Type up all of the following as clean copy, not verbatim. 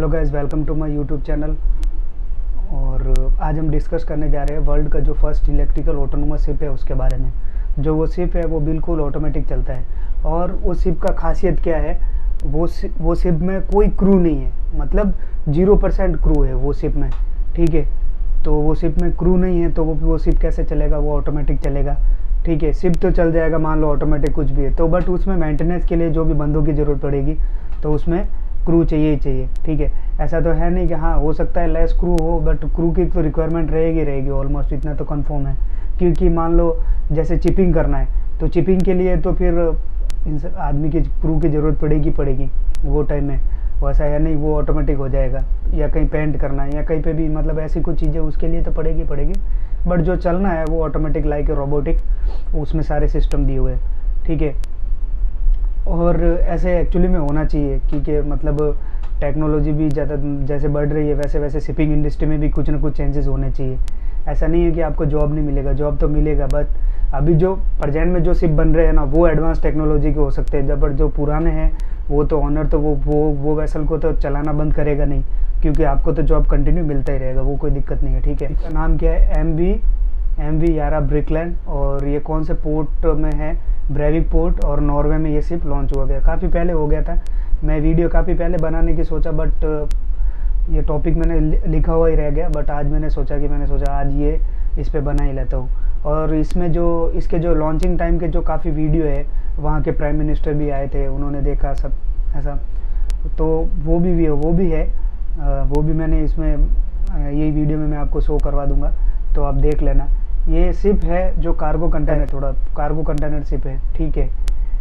Hello guys, welcome to my YouTube channel. और आज हम डिस्कस करने जा रहे हैं वर्ल्ड का जो फर्स्ट इलेक्ट्रिकल ऑटोनोमस शिप है उसके बारे में। जो वो शिप है वो बिल्कुल ऑटोमेटिक चलता है और उस शिप का खासियत क्या है, वो शिप में कोई क्रू नहीं है, मतलब 0% क्रू है वो शिप में। ठीक है, तो वो शिप में क्रू नहीं है तो वो शिप कैसे चलेगा, वो ऑटोमेटिक चलेगा। ठीक है, शिप तो चल जाएगा, मान लो ऑटोमेटिक कुछ भी है तो, बट उसमें मेंटेनेंस के लिए जो भी बंदों की ज़रूरत पड़ेगी तो उसमें क्रू चाहिए ही चाहिए। ठीक है, ऐसा तो है नहीं कि हाँ हो सकता है लेस क्रू हो, बट क्रू की तो रिक्वायरमेंट रहेगी ऑलमोस्ट, इतना तो कंफर्म है। क्योंकि मान लो जैसे चिपिंग करना है तो चिपिंग के लिए तो फिर आदमी की क्रू की ज़रूरत पड़ेगी वो टाइम में। वैसा है नहीं, वो ऑटोमेटिक हो जाएगा। या कहीं पेंट करना है या कहीं पे भी, मतलब ऐसी कुछ चीज़ें उसके लिए तो पड़ेगी। बट जो चलना है वो ऑटोमेटिक लाइक रोबोटिक, उसमें सारे सिस्टम दिए हुए हैं। ठीक है, और ऐसे एक्चुअली में होना चाहिए क्योंकि मतलब टेक्नोलॉजी भी ज़्यादा जैसे बढ़ रही है वैसे वैसे शिपिंग इंडस्ट्री में भी कुछ ना कुछ चेंजेस होने चाहिए। ऐसा नहीं है कि आपको जॉब नहीं मिलेगा, जॉब तो मिलेगा, बट अभी जो प्रेजेंट में जो शिप बन रहे हैं ना वो एडवांस टेक्नोलॉजी के हो सकते हैं। बट जो पुराने हैं वो तो ऑनर तो वो वेसल को तो चलाना बंद करेगा नहीं, क्योंकि आपको तो जॉब कंटिन्यू मिलता ही रहेगा, वो कोई दिक्कत नहीं है। ठीक है, इसका नाम क्या है, एम वी यारा ब्रिकलैंड, और ये कौन से पोर्ट में है, ब्रेविक पोर्ट, और नॉर्वे में ये शिप लॉन्च हुआ गया। काफ़ी पहले हो गया था, मैं वीडियो काफ़ी पहले बनाने की सोचा, बट ये टॉपिक मैंने लिखा हुआ ही रह गया। बट आज मैंने सोचा आज ये इस पे बना ही लेता हूँ। और इसमें जो इसके जो लॉन्चिंग टाइम के जो काफ़ी वीडियो है, वहाँ के प्राइम मिनिस्टर भी आए थे, उन्होंने देखा सब ऐसा, तो वो भी है। वो भी मैंने इसमें यही वीडियो में मैं आपको शो करवा दूँगा, तो आप देख लेना। ये शिप है जो कार्गो कंटेनर शिप है। ठीक है,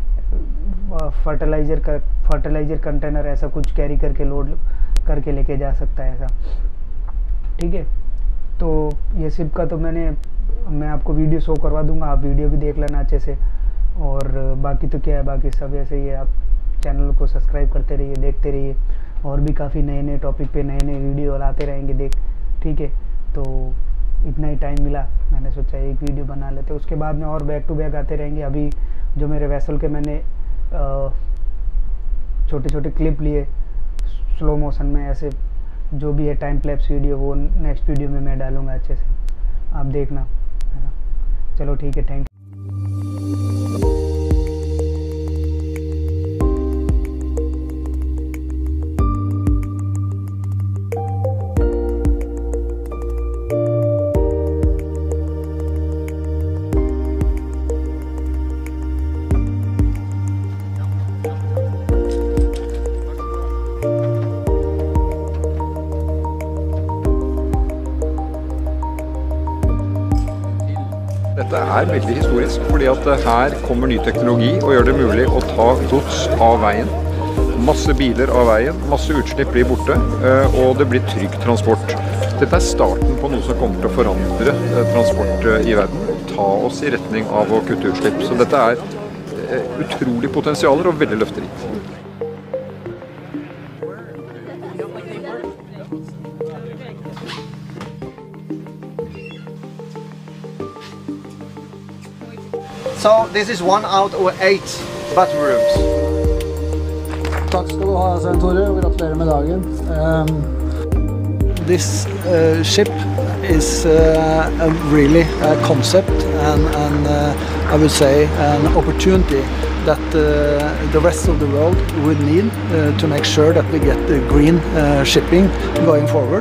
फर्टिलाइजर कंटेनर ऐसा कुछ कैरी करके लोड करके लेके जा सकता है ऐसा। ठीक है, तो ये शिप का तो मैं आपको वीडियो शो करवा दूंगा, आप वीडियो भी देख लेना अच्छे से। और बाकी तो क्या है, बाकी सब ऐसे ही है। आप चैनल को सब्सक्राइब करते रहिए, देखते रहिए, और भी काफ़ी नए टॉपिक पे नए वीडियो लाते रहेंगे ठीक है, तो इतना ही टाइम मिला, मैंने सोचा एक वीडियो बना लेते, उसके बाद में और बैक टू बैक आते रहेंगे। अभी जो मेरे वेसल के मैंने छोटे चलिप लिए स्लो मोशन में, ऐसे जो भी है टाइम लैप्स वीडियो, वो नेक्स्ट वीडियो में मैं डालूंगा अच्छे से, आप देखना। चलो ठीक है, thank you. Dette er veldig historisk, fordi at her kommer ny teknologi og gjør det mulig å ta gods av veien. Masse biler av veien, masse utslipp blir borte, og det blir trygg transport. Dette er starten på noe som kommer til å forandre transport i verden, og ta oss i retning av å kutte utslipp. Så dette er utrolig potensialer og veldig løfterikt. So this is 1 out of 8 bathrooms. Takk skal du ha, Svein Tore, og gratulerer med dagen. This ship is really a concept and I would say an opportunity that the rest of the world would need to make sure that we get the green shipping going forward.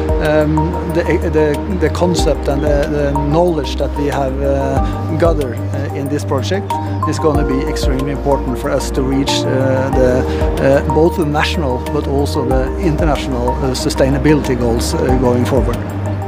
The concept and the knowledge that we have gathered in this project is going to be extremely important for us to reach both the national but also the international sustainability goals going forward.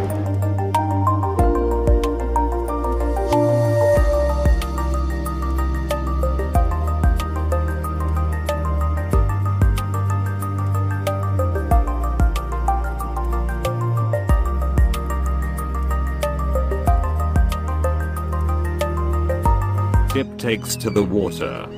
Ship takes to the water.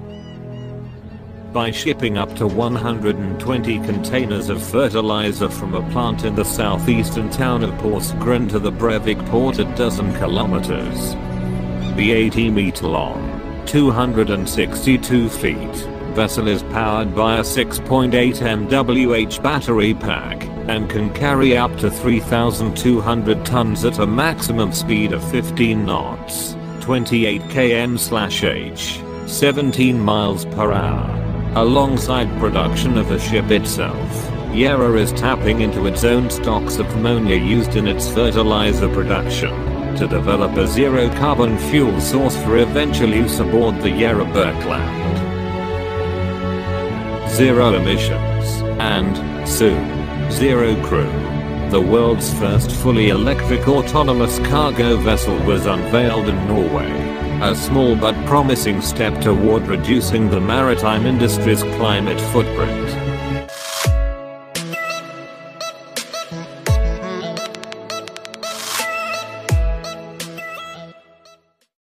By shipping up to 120 containers of fertilizer from a plant in the southeastern town of Porsgrunn to the Brevik port, a dozen kilometers. The 80-meter long, 262 feet vessel is powered by a 6.8 MWh battery pack, and can carry up to 3,200 tons at a maximum speed of 15 knots, 28 km/h, 17 miles per hour. Alongside production of the ship itself, Yara is tapping into its own stocks of ammonia used in its fertilizer production, to develop a zero-carbon fuel source for eventual use aboard the Yara Birkeland. Zero emissions, and, soon, zero crew. The world's first fully electric autonomous cargo vessel was unveiled in Norway, a small but promising step toward reducing the maritime industry's climate footprint.